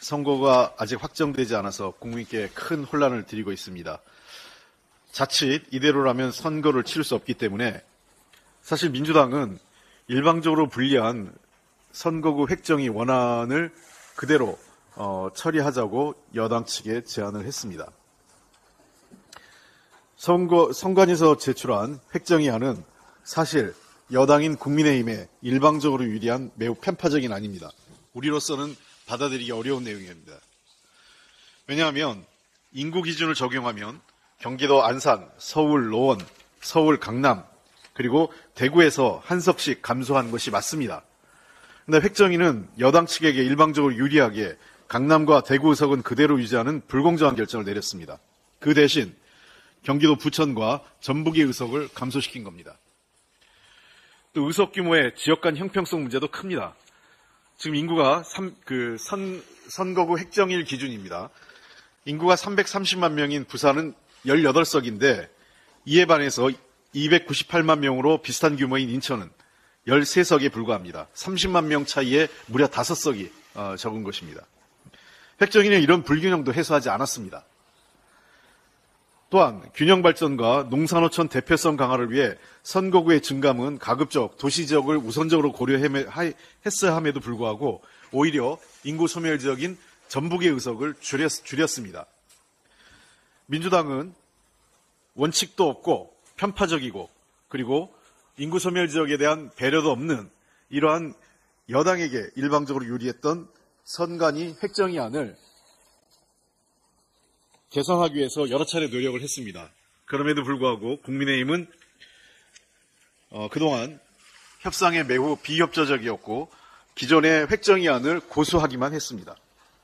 선거가 아직 확정되지 않아서 국민께 큰 혼란을 드리고 있습니다. 자칫 이대로라면 선거를 치를 수 없기 때문에 사실 민주당은 일방적으로 불리한 선거구 획정의 원안을 그대로 처리하자고 여당 측에 제안을 했습니다. 선관위에서 제출한 획정의안은 사실 여당인 국민의힘에 일방적으로 유리한 매우 편파적인 안입니다. 우리로서는 받아들이기 어려운 내용입니다. 왜냐하면 인구 기준을 적용하면 경기도 안산, 서울 노원, 서울 강남, 그리고 대구에서 한 석씩 감소한 것이 맞습니다. 그런데 획정위는 여당 측에게 일방적으로 유리하게 강남과 대구 의석은 그대로 유지하는 불공정한 결정을 내렸습니다. 그 대신 경기도 부천과 전북의 의석을 감소시킨 겁니다. 또 의석 규모의 지역 간 형평성 문제도 큽니다. 지금 인구가 선거구 획정일 기준입니다. 인구가 330만 명인 부산은 18석인데 이에 반해서 298만 명으로 비슷한 규모인 인천은 13석에 불과합니다. 30만 명 차이에 무려 5석이 적은 것입니다. 획정위는 이런 불균형도 해소하지 않았습니다. 또한 균형 발전과 농산어촌 대표성 강화를 위해 선거구의 증감은 가급적 도시 지역을 우선적으로 고려했어야 함에도 불구하고 오히려 인구 소멸 지역인 전북의 의석을 줄였습니다. 민주당은 원칙도 없고 편파적이고 그리고 인구 소멸 지역에 대한 배려도 없는 이러한 여당에게 일방적으로 유리했던 선관위 획정의안을 개선하기 위해서 여러 차례 노력을 했습니다. 그럼에도 불구하고 국민의힘은 그동안 협상에 매우 비협조적이었고 기존의 획정의안을 고수하기만 했습니다.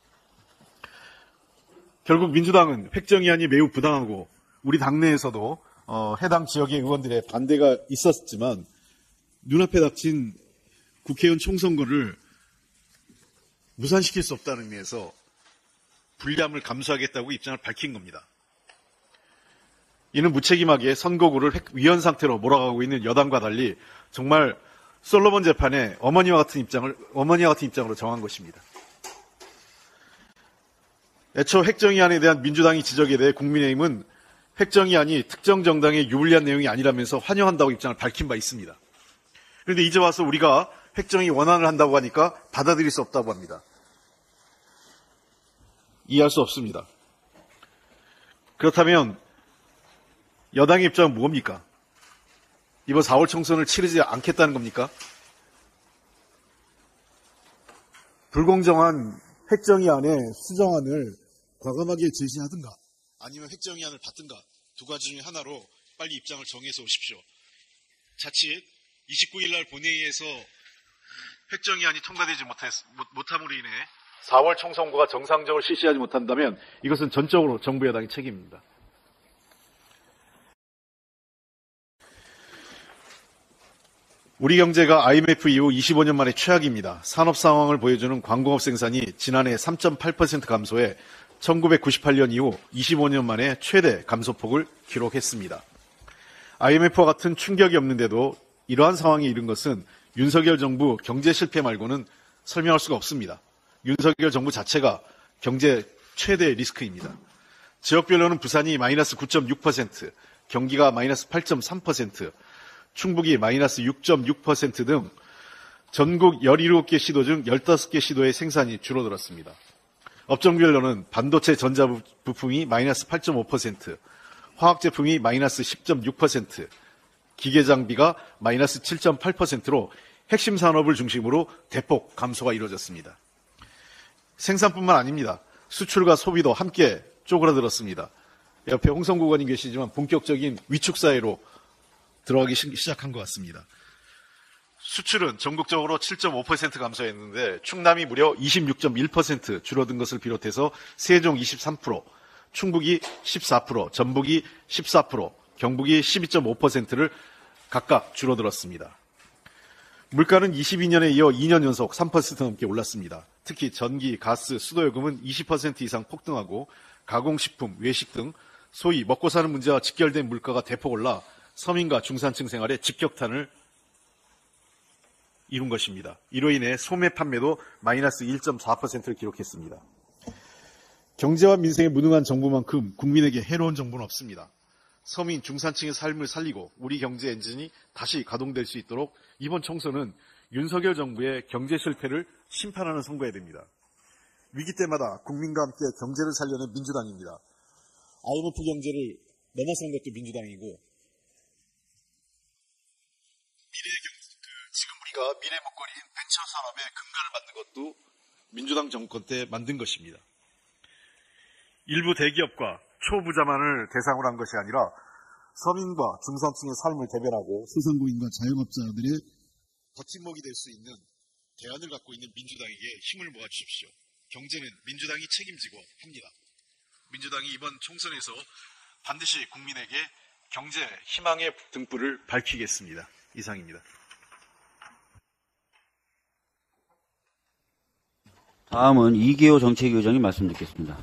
결국 민주당은 획정의안이 매우 부당하고 우리 당내에서도 해당 지역의 의원들의 반대가 있었지만 눈앞에 닥친 국회의원 총선거를 무산시킬 수 없다는 의미에서 불리함을 감수하겠다고 입장을 밝힌 겁니다. 이는 무책임하게 선거구를 위헌 상태로 몰아가고 있는 여당과 달리 정말 솔로몬 재판에 어머니와 같은 입장으로 정한 것입니다. 애초 획정의안에 대한 민주당의 지적에 대해 국민의힘은 획정의안이 특정 정당에 유불리한 내용이 아니라면서 환영한다고 입장을 밝힌 바 있습니다. 그런데 이제 와서 우리가 획정의 원안을 한다고 하니까 받아들일 수 없다고 합니다. 이해할 수 없습니다. 그렇다면 여당의 입장은 뭡니까? 이번 4월 총선을 치르지 않겠다는 겁니까? 불공정한 획정의안의 수정안을 과감하게 제시하든가 아니면 획정의안을 받든가 두 가지 중에 하나로 빨리 입장을 정해서 오십시오. 자칫 29일 날 본회의에서 획정의안이 통과되지 못함으로 인해 4월 총선거가 정상적으로 실시하지 못한다면 이것은 전적으로 정부 여당의 책임입니다. 우리 경제가 IMF 이후 25년 만에 최악입니다. 산업 상황을 보여주는 광공업 생산이 지난해 3.8% 감소해 1998년 이후 25년 만에 최대 감소폭을 기록했습니다. IMF와 같은 충격이 없는데도 이러한 상황에 이른 것은 윤석열 정부 경제 실패 말고는 설명할 수가 없습니다. 윤석열 정부 자체가 경제 최대 리스크입니다. 지역별로는 부산이 마이너스 9.6%, 경기가 마이너스 8.3%, 충북이 마이너스 6.6% 등 전국 17개 시도 중 15개 시도의 생산이 줄어들었습니다. 업종별로는 반도체 전자부품이 마이너스 8.5%, 화학제품이 마이너스 10.6%, 기계장비가 마이너스 7.8%로 핵심 산업을 중심으로 대폭 감소가 이루어졌습니다. 생산뿐만 아닙니다. 수출과 소비도 함께 쪼그라들었습니다. 옆에 홍성구 의원님 계시지만 본격적인 위축사회로 들어가기 시작한 것 같습니다. 수출은 전국적으로 7.5% 감소했는데 충남이 무려 26.1% 줄어든 것을 비롯해서 세종 23%, 충북이 14%, 전북이 14%, 경북이 12.5%를 각각 줄어들었습니다. 물가는 22년에 이어 2년 연속 3% 넘게 올랐습니다. 특히 전기, 가스, 수도요금은 20% 이상 폭등하고 가공식품, 외식 등 소위 먹고 사는 문제와 직결된 물가가 대폭 올라 서민과 중산층 생활에 직격탄을 이룬 것입니다. 이로 인해 소매 판매도 마이너스 1.4%를 기록했습니다. 경제와 민생에 무능한 정부만큼 국민에게 해로운 정부는 없습니다. 서민 중산층의 삶을 살리고 우리 경제 엔진이 다시 가동될 수 있도록 이번 총선은 윤석열 정부의 경제 실패를 심판하는 선거해야 됩니다. 위기 때마다 국민과 함께 경제를 살려낸 민주당입니다. IMF 경제를 넘어선 것도 민주당이고 지금 우리가 미래 먹거리인 벤처 산업의 근간을 만든 것도 민주당 정권 때 만든 것입니다. 일부 대기업과 초부자만을 대상으로 한 것이 아니라 서민과 중산층의 삶을 대변하고 소상공인과 자영업자들의 버팀목이 될 수 있는 대안을 갖고 있는 민주당에게 힘을 모아주십시오. 경제는 민주당이 책임지고 합니다. 민주당이 이번 총선에서 반드시 국민에게 경제 희망의 등불을 밝히겠습니다. 이상입니다. 다음은 이계호 정책위원장님 말씀 듣겠습니다.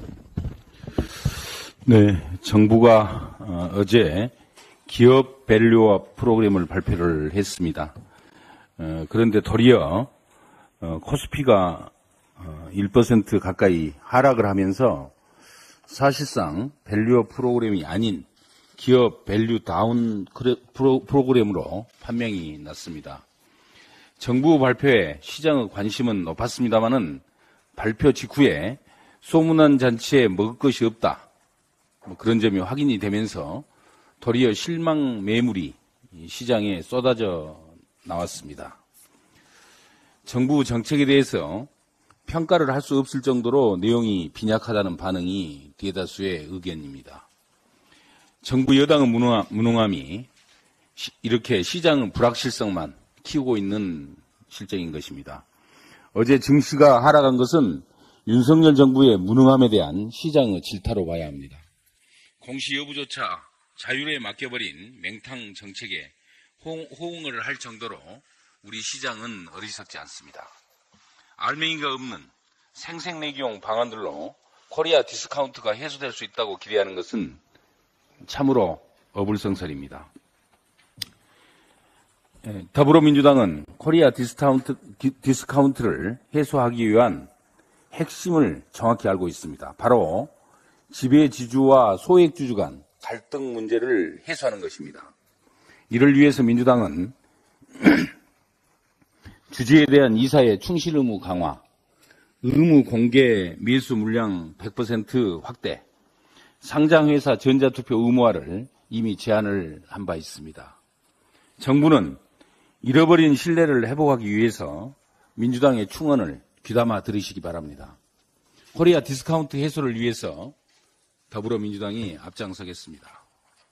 네, 정부가 어제 기업 밸류업 프로그램을 발표를 했습니다. 그런데 도리어 코스피가 1% 가까이 하락을 하면서 사실상 밸류업 프로그램이 아닌 기업 밸류 다운 프로그램으로 판명이 났습니다. 정부 발표에 시장의 관심은 높았습니다마는 발표 직후에 소문난 잔치에 먹을 것이 없다. 그런 점이 확인이 되면서 도리어 실망 매물이 시장에 쏟아져 나왔습니다. 정부 정책에 대해서 평가를 할 수 없을 정도로 내용이 빈약하다는 반응이 대다수의 의견입니다. 정부 여당의 무능함이 이렇게 시장의 불확실성만 키우고 있는 실정인 것입니다. 어제 증시가 하락한 것은 윤석열 정부의 무능함에 대한 시장의 질타로 봐야 합니다. 공시 여부조차 자율에 맡겨버린 맹탕 정책에 호응을 할 정도로 우리 시장은 어리석지 않습니다. 알맹이가 없는 생색내기용 방안들로 코리아 디스카운트가 해소될 수 있다고 기대하는 것은 참으로 어불성설입니다. 더불어민주당은 코리아 디스카운트를 해소하기 위한 핵심을 정확히 알고 있습니다. 바로 지배지주와 소액주주 간 갈등 문제를 해소하는 것입니다. 이를 위해서 민주당은 주주에 대한 이사의 충실 의무 강화, 의무 공개 매수 물량 100% 확대, 상장회사 전자투표 의무화를 이미 제안을 한 바 있습니다. 정부는 잃어버린 신뢰를 회복하기 위해서 민주당의 충언을 귀담아 들으시기 바랍니다. 코리아 디스카운트 해소를 위해서 더불어민주당이 앞장서겠습니다.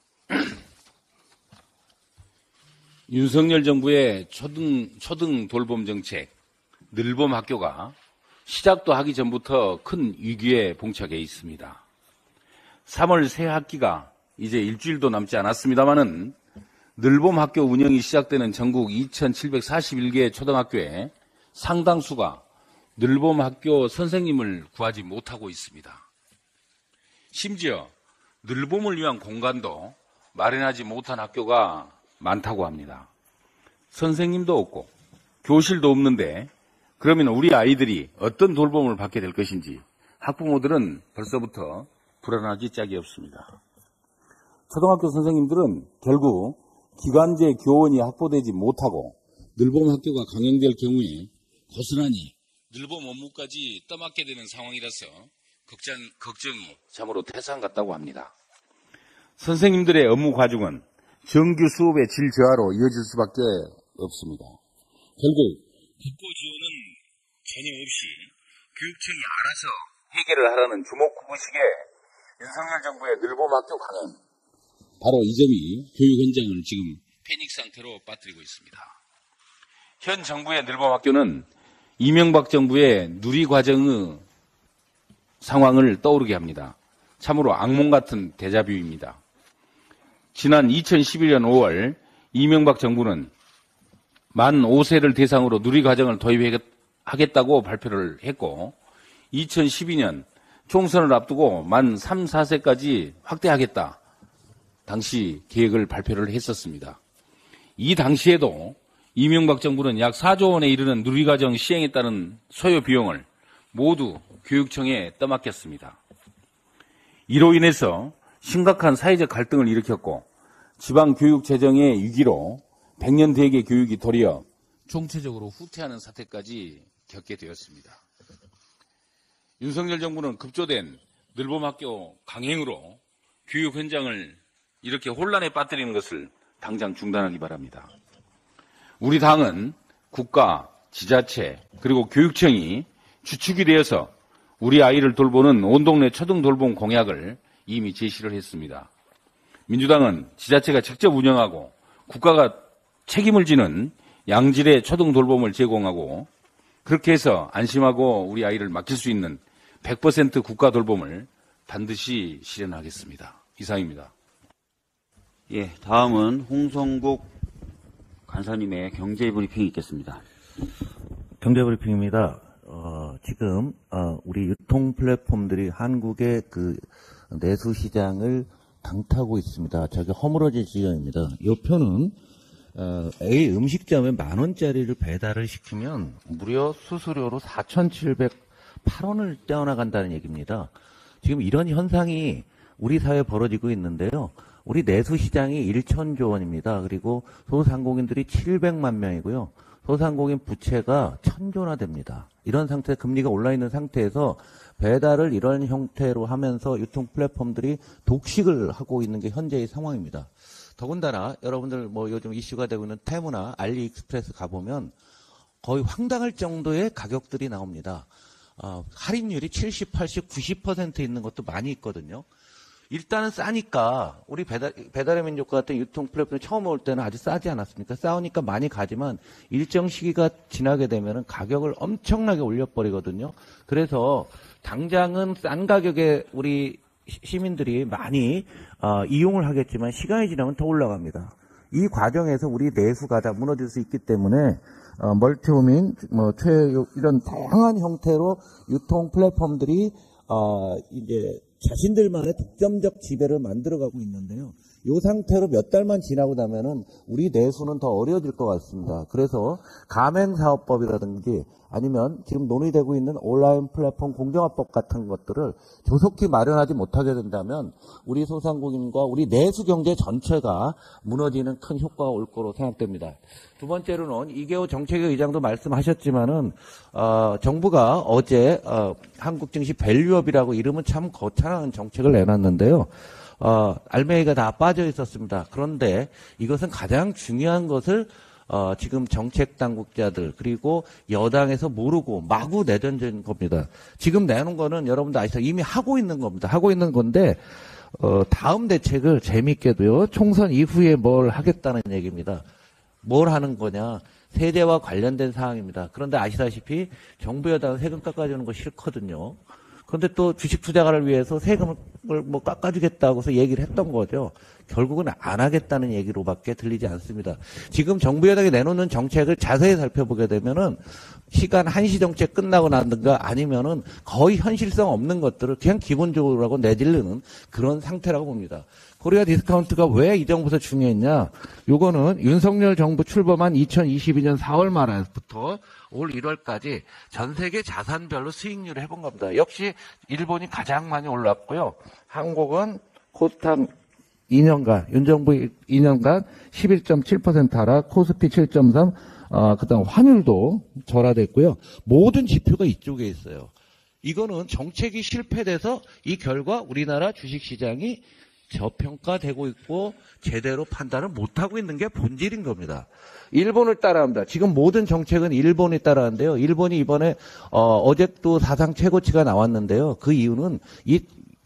윤석열 정부의 초등 돌봄 정책, 늘봄 학교가 시작도 하기 전부터 큰 위기에 봉착해 있습니다. 3월 새 학기가 이제 일주일도 남지 않았습니다마는 늘봄 학교 운영이 시작되는 전국 2,741개 초등학교에 상당수가 늘봄 학교 선생님을 구하지 못하고 있습니다. 심지어 늘봄을 위한 공간도 마련하지 못한 학교가 많다고 합니다. 선생님도 없고 교실도 없는데 그러면 우리 아이들이 어떤 돌봄을 받게 될 것인지 학부모들은 벌써부터 불안하기 짝이 없습니다. 초등학교 선생님들은 결국 기간제 교원이 확보되지 못하고 늘봄 학교가 강행될 경우에 고스란히 늘봄 업무까지 떠맡게 되는 상황이라서 걱정이 참으로 태산 같다고 합니다. 선생님들의 업무 과중은 정규 수업의 질 저하로 이어질 수밖에 없습니다. 결국 국고 지원은 전혀 없이 교육청이 알아서 해결을 하라는 주먹구구식의 윤석열 정부의 늘봄 학교 강행, 바로 이 점이 교육 현장을 지금 패닉 상태로 빠뜨리고 있습니다. 현 정부의 늘봄 학교는 이명박 정부의 누리과정의 상황을 떠오르게 합니다. 참으로 악몽 같은 데자뷰입니다. 지난 2011년 5월 이명박 정부는 만 5세를 대상으로 누리과정을 도입하겠다고 발표를 했고 2012년 총선을 앞두고 만 3, 4세까지 확대하겠다. 당시 계획을 발표를 했었습니다. 이 당시에도 이명박 정부는 약 4조 원에 이르는 누리과정 시행에 따른 소요 비용을 모두 교육청에 떠맡겼습니다. 이로 인해서 심각한 사회적 갈등을 일으켰고 지방 교육 재정의 위기로 100년 대계 교육이 도리어 총체적으로 후퇴하는 사태까지 겪게 되었습니다. 윤석열 정부는 급조된 늘봄학교 강행으로 교육 현장을 이렇게 혼란에 빠뜨리는 것을 당장 중단하기 바랍니다. 우리 당은 국가, 지자체, 그리고 교육청이 주축이 되어서 우리 아이를 돌보는 온 동네 초등 돌봄 공약을 이미 제시를 했습니다. 민주당은 지자체가 직접 운영하고 국가가 책임을 지는 양질의 초등 돌봄을 제공하고 그렇게 해서 안심하고 우리 아이를 맡길 수 있는 100% 국가 돌봄을 반드시 실현하겠습니다. 이상입니다. 예, 다음은 홍성국 간사님의 경제 브리핑이 있겠습니다. 경제브리핑입니다. 지금 우리 유통 플랫폼들이 한국의 그 내수 시장을 강타하고 있습니다. 저게 허물어질 지경입니다. 이 표는 A 음식점에 10,000원짜리를 배달을 시키면 무려 수수료로 4,708원을 떼어나간다는 얘기입니다. 지금 이런 현상이 우리 사회에 벌어지고 있는데요. 우리 내수 시장이 1,000조 원입니다. 그리고 소상공인들이 700만 명이고요. 소상공인 부채가 1,000조나 됩니다. 이런 상태, 금리가 올라 있는 상태에서 배달을 이런 형태로 하면서 유통 플랫폼들이 독식을 하고 있는 게 현재의 상황입니다. 더군다나 여러분들 뭐 요즘 이슈가 되고 있는 테무나 알리익스프레스 가보면 거의 황당할 정도의 가격들이 나옵니다. 할인율이 70, 80, 90% 있는 것도 많이 있거든요. 일단은 싸니까 우리 배달의 민족 같은 유통 플랫폼 처음 올 때는 아주 싸지 않았습니까? 싸우니까 많이 가지만 일정 시기가 지나게 되면은 가격을 엄청나게 올려버리거든요. 그래서 당장은 싼 가격에 우리 시민들이 많이 이용을 하겠지만 시간이 지나면 더 올라갑니다. 이 과정에서 우리 내수가 다 무너질 수 있기 때문에 멀티호밍, 이런 다양한 형태로 유통 플랫폼들이 이제 자신들만의 독점적 지배를 만들어가고 있는데요. 이 상태로 몇 달만 지나고 나면은 우리 내수는 더 어려워질 것 같습니다. 그래서 가맹사업법이라든지 아니면 지금 논의되고 있는 온라인 플랫폼 공정화법 같은 것들을 조속히 마련하지 못하게 된다면 우리 소상공인과 우리 내수 경제 전체가 무너지는 큰 효과가 올 거로 생각됩니다. 두 번째로는 이계호 정책위 의장도 말씀하셨지만은 정부가 어제 한국 증시 밸류업이라고 이름은 참 거창한 정책을 내놨는데요. 알맹이가 다 빠져 있었습니다. 그런데 이것은 가장 중요한 것을 지금 정책 당국자들 그리고 여당에서 모르고 마구 내던진 겁니다. 지금 내놓은 거는 여러분들 아시죠? 이미 하고 있는 겁니다. 하고 있는 건데 다음 대책을 재밌게도요. 총선 이후에 뭘 하겠다는 얘기입니다. 뭘 하는 거냐? 세대와 관련된 사항입니다. 그런데 아시다시피 정부 여당은 세금 깎아주는 거 싫거든요. 그런데 또 주식 투자가를 위해서 세금을 뭐 깎아주겠다고 해서 얘기를 했던 거죠. 결국은 안 하겠다는 얘기로밖에 들리지 않습니다. 지금 정부 여당이 내놓는 정책을 자세히 살펴보게 되면은 시간 1시 정책 끝나고 나든가 아니면은 거의 현실성 없는 것들을 그냥 기본적으로 하고 내질르는 그런 상태라고 봅니다. 코리아 디스카운트가 왜 이 정부에서 중요했냐? 요거는 윤석열 정부 출범한 2022년 4월 말부터 올 1월까지 전 세계 자산별로 수익률을 해본 겁니다. 역시 일본이 가장 많이 올랐고요. 한국은 코스닥 2년간, 윤정부 2년간 11.7% 하락, 코스피 7.3, 그다음 환율도 절하됐고요. 모든 지표가 이쪽에 있어요. 이거는 정책이 실패돼서 이 결과 우리나라 주식시장이 저평가되고 있고 제대로 판단을 못하고 있는 게 본질인 겁니다. 일본을 따라합니다. 지금 모든 정책은 일본이 따라하는데요. 일본이 이번에 어제도 사상 최고치가 나왔는데요. 그 이유는 이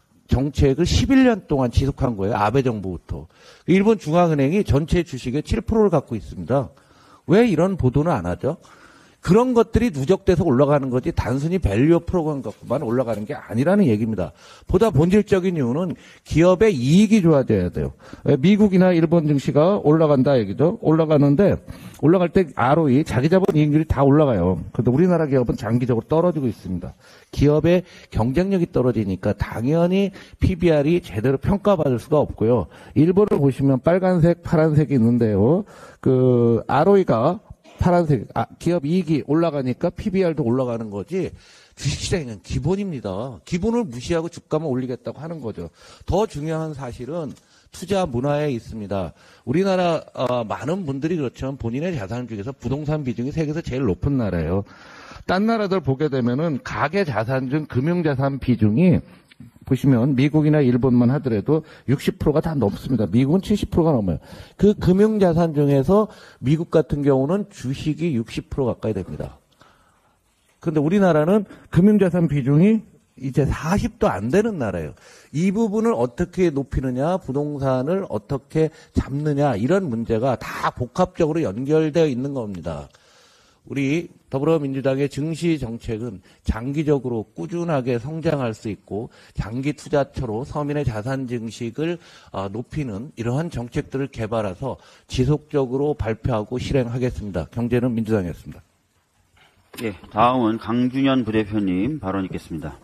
정책을 11년 동안 지속한 거예요. 아베 정부부터. 일본 중앙은행이 전체 주식의 7%를 갖고 있습니다. 왜 이런 보도는 안 하죠? 그런 것들이 누적돼서 올라가는 거지 단순히 밸류업 프로그램 갖고만 올라가는 게 아니라는 얘기입니다. 보다 본질적인 이유는 기업의 이익이 좋아져야 돼요. 미국이나 일본 증시가 올라간다 얘기죠. 올라가는데 올라갈 때 ROE, 자기자본 이익률이 다 올라가요. 그런데 우리나라 기업은 장기적으로 떨어지고 있습니다. 기업의 경쟁력이 떨어지니까 당연히 PBR이 제대로 평가받을 수가 없고요. 일본을 보시면 빨간색, 파란색이 있는데요. 그 ROE가 파란색, 기업 이익이 올라가니까 PBR도 올라가는 거지 주식시장은 기본입니다. 기본을 무시하고 주가만 올리겠다고 하는 거죠. 더 중요한 사실은 투자 문화에 있습니다. 우리나라 많은 분들이 그렇지만 본인의 자산 중에서 부동산 비중이 세계에서 제일 높은 나라예요. 딴 나라들 보게 되면은 가계 자산 중 금융자산 비중이 보시면 미국이나 일본만 하더라도 60%가 다 넘습니다. 미국은 70%가 넘어요. 그 금융자산 중에서 미국 같은 경우는 주식이 60% 가까이 됩니다. 그런데 우리나라는 금융자산 비중이 이제 40도 안 되는 나라예요. 이 부분을 어떻게 높이느냐, 부동산을 어떻게 잡느냐, 이런 문제가 다 복합적으로 연결되어 있는 겁니다. 우리 더불어민주당의 증시 정책은 장기적으로 꾸준하게 성장할 수 있고 장기 투자처로 서민의 자산 증식을 높이는 이러한 정책들을 개발해서 지속적으로 발표하고 실행하겠습니다. 경제는 민주당이었습니다. 예, 다음은 강준현 부대표님 발언 있겠습니다.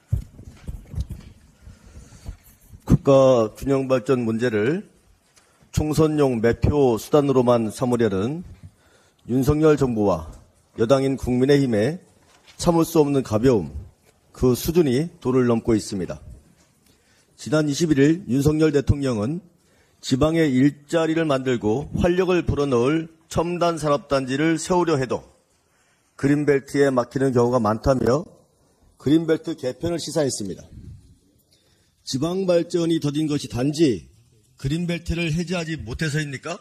국가 균형 발전 문제를 총선용 매표 수단으로만 삼으려는 윤석열 정부와 여당인 국민의힘의 참을 수 없는 가벼움, 그 수준이 도를 넘고 있습니다. 지난 21일 윤석열 대통령은 지방에 일자리를 만들고 활력을 불어넣을 첨단 산업단지를 세우려 해도 그린벨트에 막히는 경우가 많다며 그린벨트 개편을 시사했습니다. 지방 발전이 더딘 것이 단지 그린벨트를 해제하지 못해서입니까?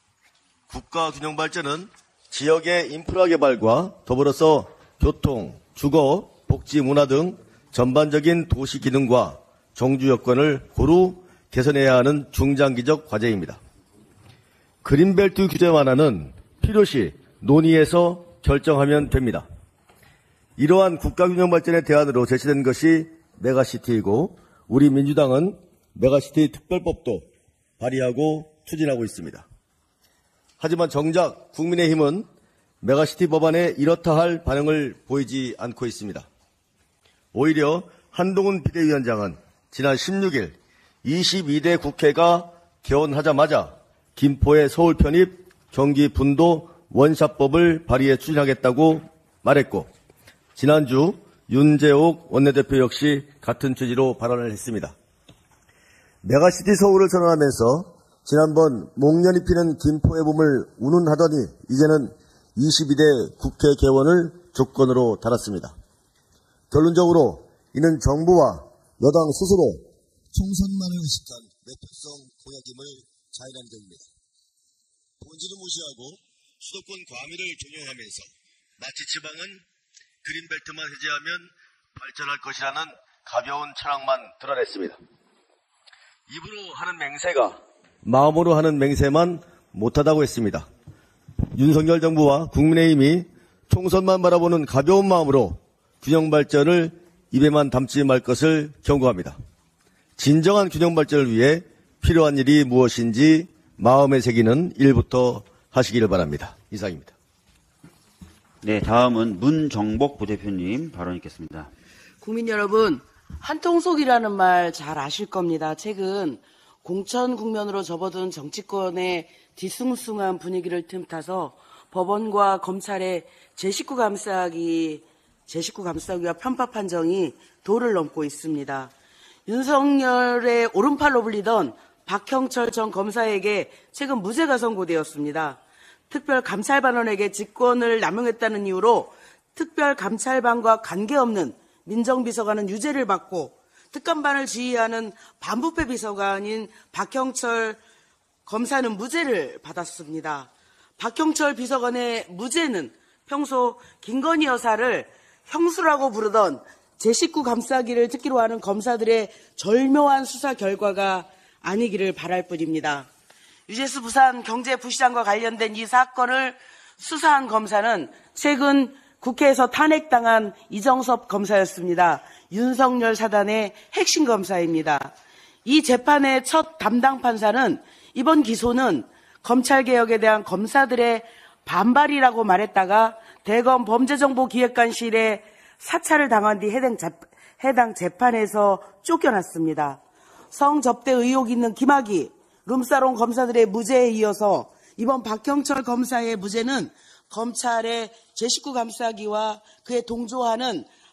국가 균형 발전은 지역의 인프라 개발과 더불어서 교통, 주거, 복지, 문화 등 전반적인 도시 기능과 정주 여건을 고루 개선해야 하는 중장기적 과제입니다. 그린벨트 규제 완화는 필요시 논의해서 결정하면 됩니다. 이러한 국가균형 발전의 대안으로 제시된 것이 메가시티이고 우리 민주당은 메가시티 특별법도 발의하고 추진하고 있습니다. 하지만 정작 국민의힘은 메가시티 법안에 이렇다 할 반응을 보이지 않고 있습니다. 오히려 한동훈 비대위원장은 지난 16일 22대 국회가 개원하자마자 김포의 서울 편입, 경기 분도 원샷법을 발의해 추진하겠다고 말했고 지난주 윤재옥 원내대표 역시 같은 취지로 발언을 했습니다. 메가시티 서울을 선언하면서 지난번 목련이 피는 김포의 봄을 운운하더니 이제는 22대 국회 개원을 조건으로 달았습니다. 결론적으로 이는 정부와 여당 스스로 총선만을 의식한 매표성 공약임을 자인하는 점입니다. 본질을 무시하고 수도권 과밀을 경영하면서 마치 지방은 그린벨트만 해제하면 발전할 것이라는 가벼운 철학만 드러냈습니다. 입으로 하는 맹세가 마음으로 하는 맹세만 못하다고 했습니다. 윤석열 정부와 국민의힘이 총선만 바라보는 가벼운 마음으로 균형 발전을 입에만 담지 말 것을 경고합니다. 진정한 균형 발전을 위해 필요한 일이 무엇인지 마음에 새기는 일부터 하시기를 바랍니다. 이상입니다. 네, 다음은 문정복 부대표님 발언 있겠습니다. 국민 여러분, 한통속이라는 말 잘 아실 겁니다. 최근 공천 국면으로 접어든 정치권의 뒤숭숭한 분위기를 틈타서 법원과 검찰의 제19 감싸기와 편파 판정이 도를 넘고 있습니다. 윤석열의 오른팔로 불리던 박형철 전 검사에게 최근 무죄가 선고되었습니다. 특별감찰반원에게 직권을 남용했다는 이유로 특별감찰반과 관계없는 민정비서관은 유죄를 받고 특감반을 지휘하는 반부패 비서관인 박형철 검사는 무죄를 받았습니다. 박형철 비서관의 무죄는 평소 김건희 여사를 형수라고 부르던 제19 감싸기를 특기로 하는 검사들의 절묘한 수사 결과가 아니기를 바랄 뿐입니다. 유재수 부산 경제부시장과 관련된 이 사건을 수사한 검사는 최근 국회에서 탄핵당한 이정섭 검사였습니다. 윤석열 사단의 핵심 검사입니다. 이 재판의 첫 담당 판사는 이번 기소는 검찰개혁에 대한 검사들의 반발이라고 말했다가 대검 범죄정보기획관실에 사찰을 당한 뒤 해당 재판에서 쫓겨났습니다. 성접대 의혹 있는 김학의, 룸사롱 검사들의 무죄에 이어서 이번 박형철 검사의 무죄는 검찰의 제19 감싸기와 그에 동조하는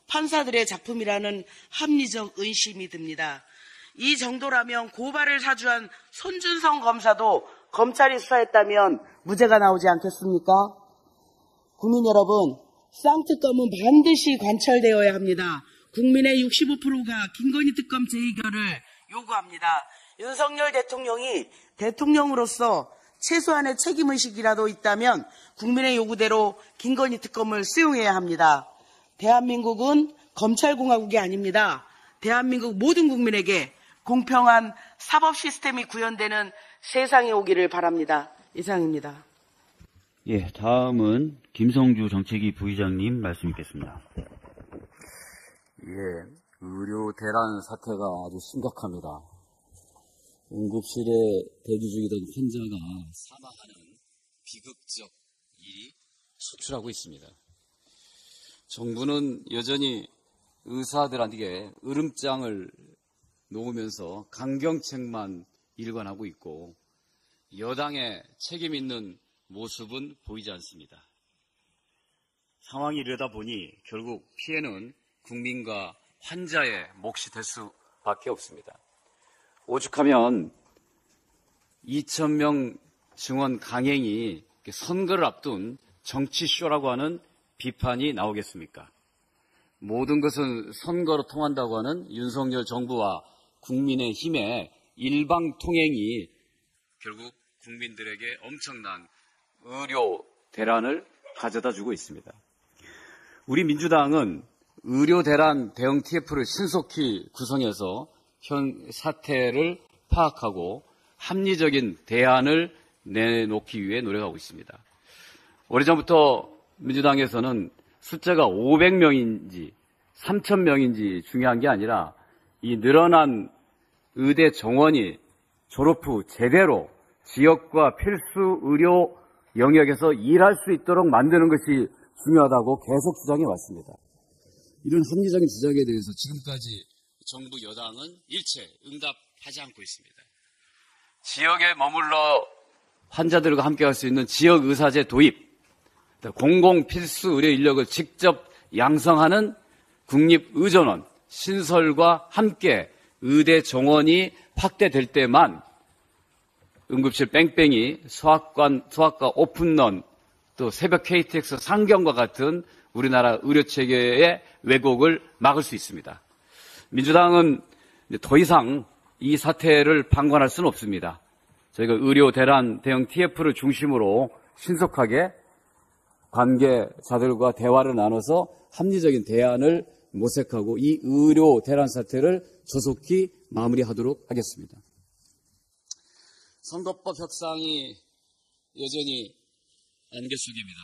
판사들의 작품이라는 합리적 의심이 듭니다. 이 정도라면 고발을 사주한 손준성 검사도 검찰이 수사했다면 무죄가 나오지 않겠습니까? 국민 여러분, 쌍특검은 반드시 관철되어야 합니다. 국민의 65%가 김건희 특검 재의결을 요구합니다. 윤석열 대통령이 대통령으로서 최소한의 책임의식이라도 있다면 국민의 요구대로 김건희 특검을 수용해야 합니다. 대한민국은 검찰공화국이 아닙니다. 대한민국 모든 국민에게 공평한 사법 시스템이 구현되는 세상이 오기를 바랍니다. 이상입니다. 예, 다음은 김성주 정책위 부의장님 말씀 있겠습니다. 예, 의료 대란 사태가 아주 심각합니다. 응급실에 대기 중이던 환자가 사망하는 비극적 일이 속출하고 있습니다. 정부는 여전히 의사들한테 으름장을 놓으면서 강경책만 일관하고 있고 여당의 책임 있는 모습은 보이지 않습니다. 상황이 이러다 보니 결국 피해는 국민과 환자의 몫이 될 수밖에 없습니다. 오죽하면 2,000명 증원 강행이 선거를 앞둔 정치쇼라고 하는 비판이 나오겠습니까? 모든 것은 선거로 통한다고 하는 윤석열 정부와 국민의힘의 일방통행이 결국 국민들에게 엄청난 의료 대란을 가져다 주고 있습니다. 우리 민주당은 의료 대란 대응 TF를 신속히 구성해서 현 사태를 파악하고 합리적인 대안을 내놓기 위해 노력하고 있습니다. 오래전부터 민주당에서는 숫자가 500명인지 3,000명인지 중요한 게 아니라 이 늘어난 의대 정원이 졸업 후 제대로 지역과 필수 의료 영역에서 일할 수 있도록 만드는 것이 중요하다고 계속 주장해 왔습니다. 이런 합리적인 주장에 대해서 지금까지 정부 여당은 일체 응답하지 않고 있습니다. 지역에 머물러 환자들과 함께 할 수 있는 지역 의사제 도입, 공공 필수 의료 인력을 직접 양성하는 국립의전원 신설과 함께 의대 정원이 확대될 때만 응급실 뺑뺑이, 소아과 오픈런, 또 새벽 KTX 상경과 같은 우리나라 의료체계의 왜곡을 막을 수 있습니다. 민주당은 더 이상 이 사태를 방관할 수는 없습니다. 저희가 의료 대란 대응 TF를 중심으로 신속하게 관계자들과 대화를 나눠서 합리적인 대안을 모색하고 이 의료 대란 사태를 조속히 마무리하도록 하겠습니다. 선거법 협상이 여전히 안개 속입니다.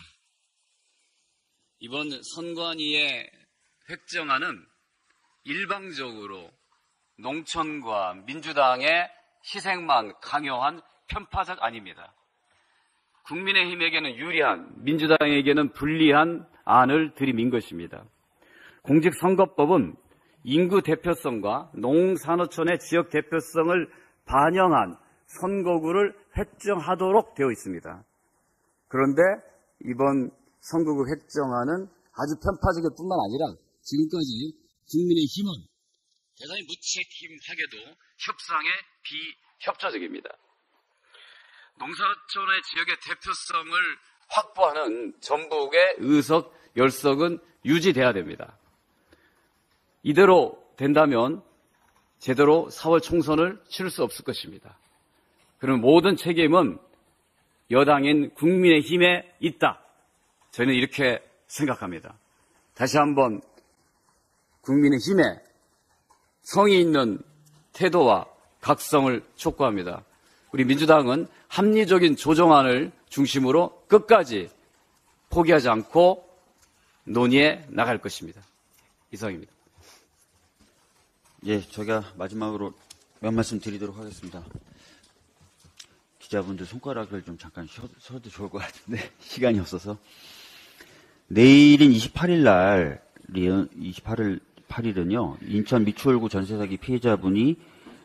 이번 선관위의 획정안은 일방적으로 농촌과 민주당의 희생만 강요한 편파적 안입니다. 국민의힘에게는 유리한, 민주당에게는 불리한 안을 들이민 것입니다. 공직선거법은 인구 대표성과 농산어촌의 지역 대표성을 반영한 선거구를 획정하도록 되어 있습니다. 그런데 이번 선거구 획정안은 아주 편파적일 뿐만 아니라 지금까지 국민의힘은 대단히 무책임하게도 협상에 비협조적입니다. 농사촌의 지역의 대표성을 확보하는 전북의 의석, 열석은 유지돼야 됩니다. 이대로 된다면 제대로 4월 총선을 치를 수 없을 것입니다. 그럼 모든 책임은 여당인 국민의힘에 있다. 저희는 이렇게 생각합니다. 다시 한번 국민의힘의 성의 있는 태도와 각성을 촉구합니다. 우리 민주당은 합리적인 조정안을 중심으로 끝까지 포기하지 않고 논의해 나갈 것입니다. 이상입니다. 예, 제가 마지막으로 몇 말씀 드리도록 하겠습니다. 기자분들 손가락을 좀 잠깐 쉬어도 좋을 것 같은데 시간이 없어서. 내일인 28일은요, 인천 미추홀구 전세 사기 피해자분이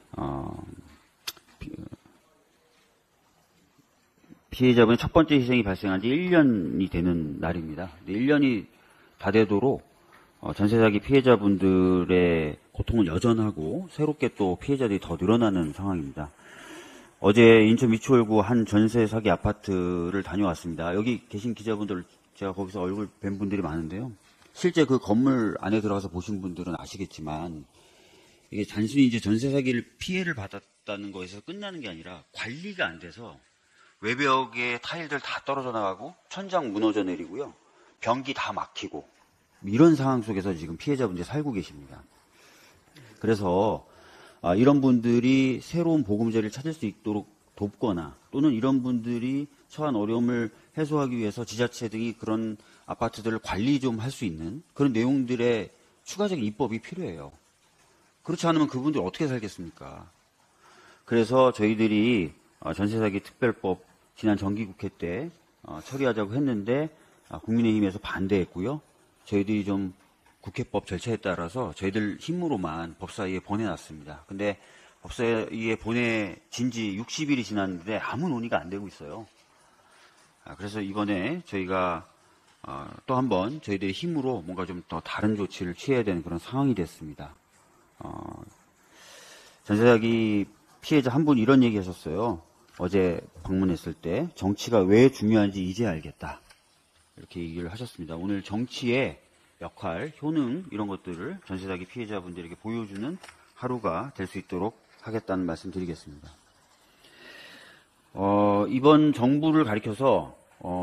피해자분의 첫 번째 희생이 발생한 지 1년이 되는 날입니다. 1년이 다 되도록 전세 사기 피해자분들의 고통은 여전하고 새롭게 또 피해자들이 더 늘어나는 상황입니다. 어제 인천 미추홀구 한 전세 사기 아파트를 다녀왔습니다. 여기 계신 기자분들 제가 거기서 얼굴 뵌 분들이 많은데요. 실제 그 건물 안에 들어가서 보신 분들은 아시겠지만 이게 단순히 이제 전세 사기를 피해를 받았다는 거에서 끝나는 게 아니라 관리가 안 돼서 외벽에 타일들 다 떨어져 나가고 천장 무너져 내리고요. 변기 다 막히고 이런 상황 속에서 지금 피해자분들이 살고 계십니다. 그래서 이런 분들이 새로운 보금자리를 찾을 수 있도록 돕거나 또는 이런 분들이 처한 어려움을 해소하기 위해서 지자체 등이 그런 아파트들을 관리 좀 할 수 있는 그런 내용들의 추가적인 입법이 필요해요. 그렇지 않으면 그분들 어떻게 살겠습니까? 그래서 저희들이 전세사기 특별법 지난 정기국회 때 처리하자고 했는데 국민의힘에서 반대했고요. 저희들이 좀 국회법 절차에 따라서 저희들 힘으로만 법사위에 보내놨습니다. 근데 법사위에 보내진 지 60일이 지났는데 아무 논의가 안 되고 있어요. 그래서 이번에 저희가 또 한번 저희들의 힘으로 뭔가 좀 더 다른 조치를 취해야 되는 그런 상황이 됐습니다. 전세사기 피해자 한 분이 이런 얘기 하셨어요. 어제 방문했을 때 정치가 왜 중요한지 이제 알겠다. 이렇게 얘기를 하셨습니다. 오늘 정치의 역할, 효능 이런 것들을 전세사기 피해자분들에게 보여주는 하루가 될 수 있도록 하겠다는 말씀 드리겠습니다. 이번 정부를 가리켜서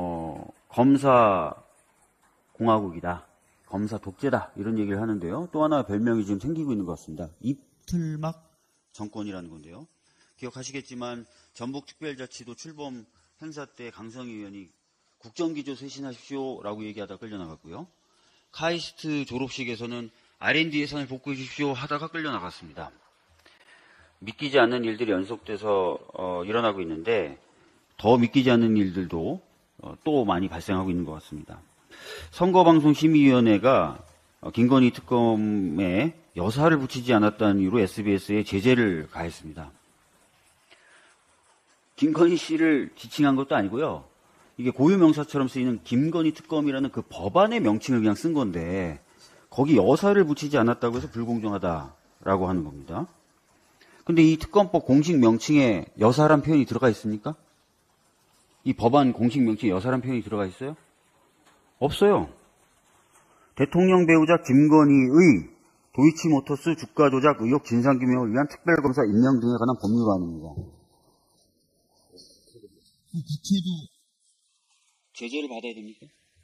검사 공화국이다, 검사 독재다 이런 얘기를 하는데요. 또 하나 별명이 지금 생기고 있는 것 같습니다. 입틀막 정권이라는 건데요. 기억하시겠지만 전북특별자치도 출범 행사 때 강성희 의원이 국정기조 쇄신하십시오라고 얘기하다 끌려나갔고요. 카이스트 졸업식에서는 R&D 예산을 복구해 주십시오 하다가 끌려나갔습니다. 믿기지 않는 일들이 연속돼서 일어나고 있는데 더 믿기지 않는 일들도 또 많이 발생하고 있는 것 같습니다. 선거방송심의위원회가 김건희 특검에 여사를 붙이지 않았다는 이유로 SBS에 제재를 가했습니다. 김건희 씨를 지칭한 것도 아니고요. 이게 고유명사처럼 쓰이는 김건희 특검이라는 그 법안의 명칭을 그냥 쓴 건데 거기 여사를 붙이지 않았다고 해서 불공정하다라고 하는 겁니다. 근데 이 특검법 공식 명칭에 여사란 표현이 들어가 있습니까? 이 법안 공식 명칭에 여사란 표현이 들어가 있어요? 없어요. 대통령 배우자 김건희의 도이치모터스 주가 조작 의혹 진상규명을 위한 특별검사 임명 등에 관한 법률안입니다. 제재를 받아야 됩니까?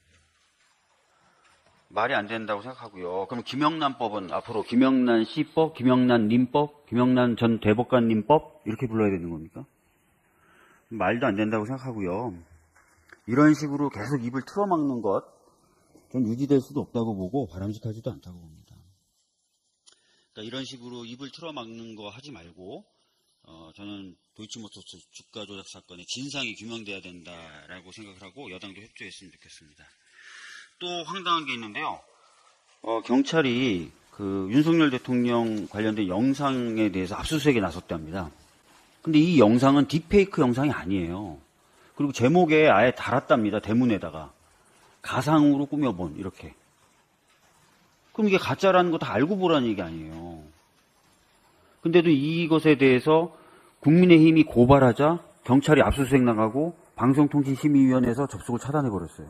말이 안 된다고 생각하고요. 그럼 김영란법은 앞으로 김영란 씨법, 김영란 님법, 김영란 전 대법관 님법 이렇게 불러야 되는 겁니까? 말도 안 된다고 생각하고요. 이런 식으로 계속 입을 틀어막는 것 좀 유지될 수도 없다고 보고 바람직하지도 않다고 봅니다. 그러니까 이런 식으로 입을 틀어막는 거 하지 말고 저는 도이치모터스 주가 조작 사건의 진상이 규명돼야 된다라고 생각을 하고 여당도 협조했으면 좋겠습니다. 또 황당한 게 있는데요. 경찰이 그 윤석열 대통령 관련된 영상에 대해서 압수수색에 나섰답니다. 근데 이 영상은 딥페이크 영상이 아니에요. 그리고 제목에 아예 달았답니다. 대문에다가. 가상으로 꾸며본 이렇게. 그럼 이게 가짜라는 거 다 알고 보라는 얘기 아니에요. 근데도 이것에 대해서 국민의힘이 고발하자 경찰이 압수수색 나가고 방송통신심의위원회에서 접속을 차단해버렸어요.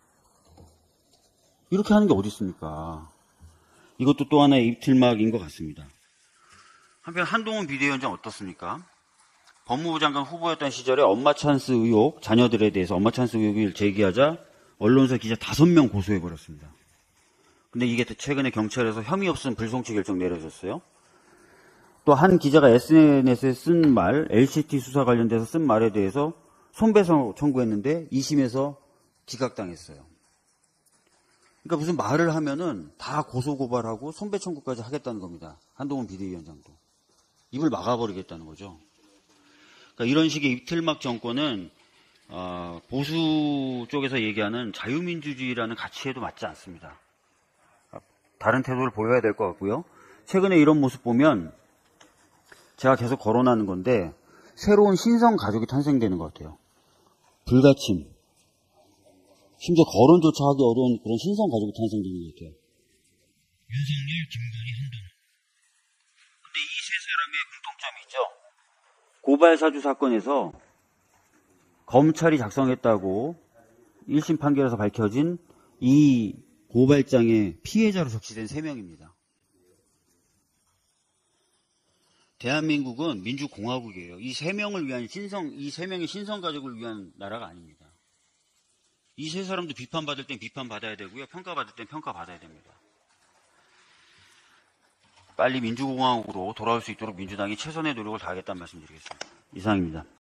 이렇게 하는 게 어디 있습니까? 이것도 또 하나의 입틀막인 것 같습니다. 한편 한동훈 비대위원장 어떻습니까? 법무부 장관 후보였던 시절에 엄마 찬스 의혹, 자녀들에 대해서 엄마 찬스 의혹을 제기하자 언론사 기자 5명 고소해버렸습니다. 근데 이게 최근에 경찰에서 혐의 없음 불송치 결정 내려졌어요. 또 한 기자가 SNS에 쓴 말, LCT 수사 관련돼서 쓴 말에 대해서 손배소 청구했는데 2심에서 기각당했어요. 그러니까 무슨 말을 하면은 다 고소고발하고 손배 청구까지 하겠다는 겁니다. 한동훈 비대위원장도. 입을 막아버리겠다는 거죠. 그러니까 이런 식의 입틀막 정권은 보수 쪽에서 얘기하는 자유민주주의라는 가치에도 맞지 않습니다. 다른 태도를 보여야 될 것 같고요. 최근에 이런 모습 보면 제가 계속 거론하는 건데 새로운 신성 가족이 탄생되는 것 같아요. 불가침, 심지어 거론조차 하기 어려운 그런 신성 가족이 탄생되는 것 같아요. 윤석열, 김건희, 한동훈. 근데 이 세 사람의 공통점이 있죠. 고발 사주 사건에서 검찰이 작성했다고 1심 판결에서 밝혀진 이 고발장의 피해자로 적시된 3명입니다. 대한민국은 민주공화국이에요. 이 3명을 위한 이 3명의 신성 가족을 위한 나라가 아닙니다. 이 세 사람도 비판받을 땐 비판받아야 되고요. 평가받을 땐 평가받아야 됩니다. 빨리 민주공화국으로 돌아올 수 있도록 민주당이 최선의 노력을 다하겠다는 말씀드리겠습니다. 이상입니다.